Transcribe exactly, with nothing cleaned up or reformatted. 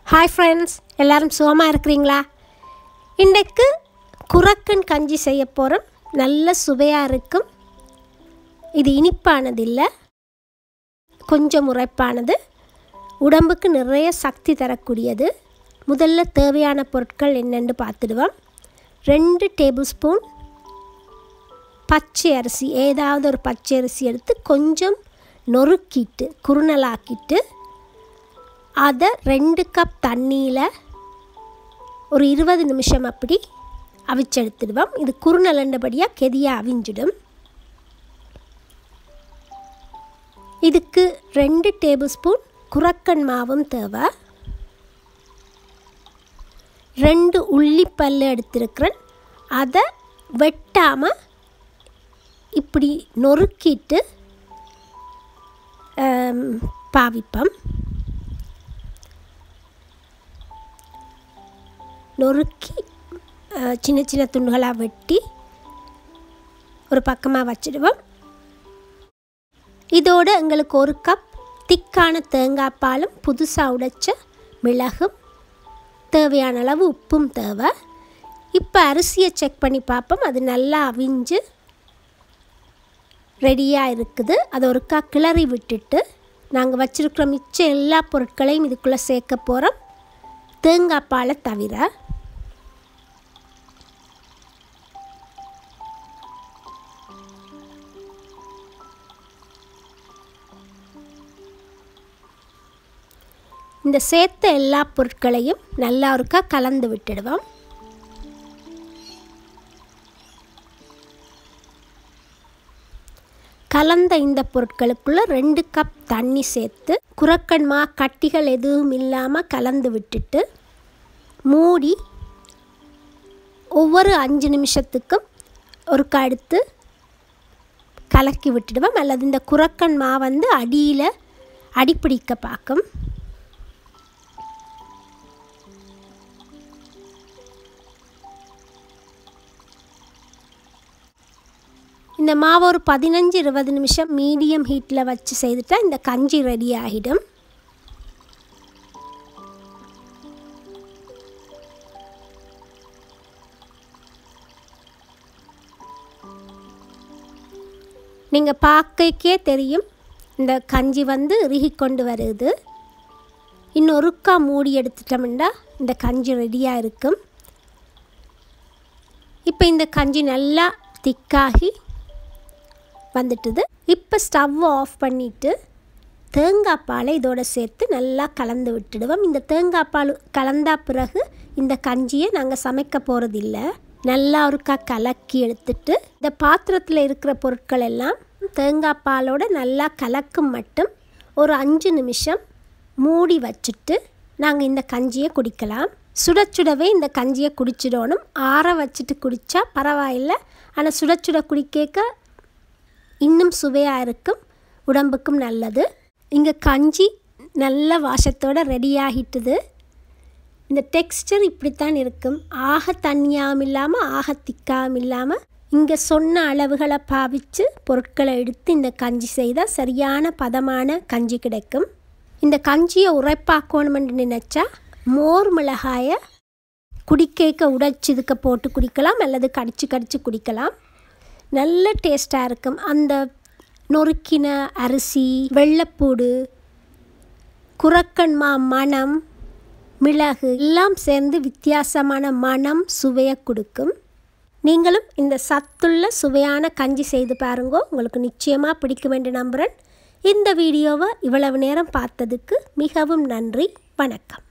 Hi friends, எல்லோரும் சுகமாக இருக்கிறீங்களா? இன்றைக்கு குரக்கன் கஞ்சி செய்ய போகிறோம். நல்ல சுவையாக இருக்கும். இது இனிப்பானது இல்லை, கொஞ்சம் உரைப்பானது, உடம்புக்கு நிறைய சக்தி தரக்கூடியது. முதல்ல தேவையான பொருட்கள் என்னென்று பார்த்துடுவோம். ரெண்டு டேபிள் ஸ்பூன் பச்சை அரிசி, ஏதாவது ஒரு பச்சை அரிசி எடுத்து கொஞ்சம் நொறுக்கிட்டு குறுநலாக்கிட்டு அதை ரெண்டு கப் தண்ணியில் ஒரு இருபது நிமிஷம் அப்படி அவிச்செடுத்துடுவோம். இது குறுநலண்டபடியாக கெதியாக அவிஞ்சிடும். இதுக்கு ரெண்டு டேபிள் ஸ்பூன் குரக்கன் மாவும் தேவை. ரெண்டு உள்ளிப்பல் எடுத்திருக்கிறேன். அதை வெட்டாமல் இப்படி நொறுக்கிட்டு பாவிப்போம். நொறுக்கி சின்ன சின்ன துண்டுகளாக வெட்டி ஒரு பக்கமாக வச்சிடுவோம். இதோடு எங்களுக்கு ஒரு கப் திக்கான தேங்காய் பாலும் புதுசாக உடைச்ச மிளகும் தேவையான அளவு உப்பும் தேவை. இப்போ அரிசியை செக் பண்ணி பார்ப்போம். அது நல்லா அவிஞ்சு ரெடியாக இருக்குது. அதை ஒருக்கா கிளறி விட்டுட்டு நாங்கள் வச்சுருக்கிற மிச்ச எல்லா பொருட்களையும் இதுக்குள்ளே சேர்க்க போகிறோம், தேங்காய் பாலை தவிர. இந்த சேர்த்த எல்லா பொருட்களையும் நல்லா ஒருக்கா கலந்து விட்டுடுவோம். கலந்த இந்த பொருட்களுக்குள்ளே ரெண்டு கப் தண்ணி சேர்த்து குரக்கன் மா கட்டிகள் எதுவும் இல்லாமல் கலந்து விட்டுட்டு மூடி ஒவ்வொரு அஞ்சு நிமிஷத்துக்கும் ஒருக்கா எடுத்து கலக்கி விட்டுடுவோம். அல்லது இந்த குரக்கன் மா வந்து அடியில் அடிப்பிடிக்க பார்க்கும். இந்த மாவை ஒரு பதினஞ்சு இருபது நிமிஷம் மீடியம் ஹீட்டில் வச்சு செய்துட்டா இந்த கஞ்சி ரெடி ஆகிடும். நீங்கள் பார்க்கக்கே தெரியும் இந்த கஞ்சி வந்து இறுகி கொண்டு வருது. இன்னொருக்கா மூடி எடுத்துட்டோம்னா இந்த கஞ்சி ரெடியாக இருக்கும். இப்போ இந்த கஞ்சி நல்லா திக்காகி வந்துட்டுது. இப்போ ஸ்டவ்வை ஆஃப் பண்ணிவிட்டு தேங்காய் பாலை இதோடு சேர்த்து நல்லா கலந்து விட்டுடுவோம். இந்த தேங்காய் பால் கலந்தா பிறகு இந்த கஞ்சியை நாங்கள் சமைக்க போகிறதில்ல. நல்லா ஒருக்கா கலக்கி எடுத்துட்டு இந்த பாத்திரத்தில் இருக்கிற பொருட்கள் எல்லாம் தேங்காய் பாலோடு நல்லா கலக்கும் மட்டும் ஒரு அஞ்சு நிமிஷம் மூடி வச்சுட்டு நாங்கள் இந்த கஞ்சியை குடிக்கலாம். சுட சுடவே இந்த கஞ்சியை குடிச்சிடணும். ஆற வச்சுட்டு குடித்தா பரவாயில்லை, ஆனால் சுட சுட குடிக்க இன்னும் சுவையாக இருக்கும், உடம்புக்கும் நல்லது. இங்கே கஞ்சி நல்ல வாசத்தோடு ரெடி ஆகிட்டுது. இந்த டெக்ஸ்டர் இப்படித்தான் இருக்கும். ஆக தண்ணியாகவும் இல்லாமல் ஆக திக்காகவும் இல்லாமல் இங்கே சொன்ன அளவுகளை பாவித்து பொருட்களை எடுத்து இந்த கஞ்சி செய்தால் சரியான பதமான கஞ்சி கிடைக்கும். இந்த கஞ்சியை உரைப்பாக்கணுமென்று நினச்சா மோர் மிளகாயை குடிக்க உடைச்சி இதுக்க போட்டு குடிக்கலாம், அல்லது கடிச்சு கடிச்சு குடிக்கலாம். நல்ல டேஸ்ட்டாக இருக்கும். அந்த நொறுக்கின அரிசி, வெள்ளைப்பூடு, குரக்கன் மா மணம், மிளகு எல்லாம் சேர்ந்து வித்தியாசமான மணம் சுவையை கொடுக்கும். நீங்களும் இந்த சத்துள்ள சுவையான கஞ்சி செய்து பாருங்கோ, உங்களுக்கு நிச்சயமாக பிடிக்கும் என்று நம்புகிறேன். இந்த வீடியோவை இவ்வளவு நேரம் பார்த்ததுக்கு மிகவும் நன்றி. வணக்கம்.